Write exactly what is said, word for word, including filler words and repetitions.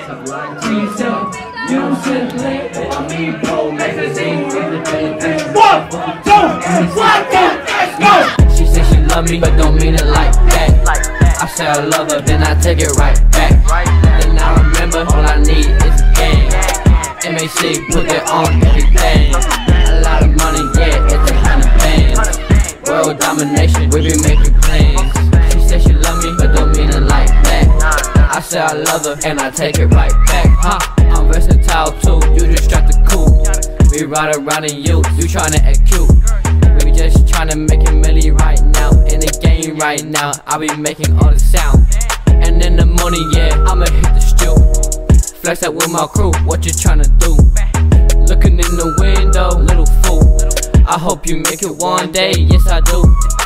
tough like T-Cell. You sit late, I mean, Pro magazine. One, two, one, two, let's go! She said she love me, but don't mean it like that. I say I love her, then I take it right back. Then I remember all I need is a game. M A C put it on everything. A lot of money, yeah, it's a hundred bands. World domination, we be making plans. She said she love me, but don't mean it like that. I say I love her, and I take it right back. Huh? I'm versatile too, you just strap the coupe. We ride around in you, you tryna act cute. We just tryna make it milli right now. In the game right now, I be making all the sound. And in the morning, yeah, I'ma hit the stew. Flex out with my crew, what you tryna do? Looking in the window, little fool. I hope you make it one day, yes I do.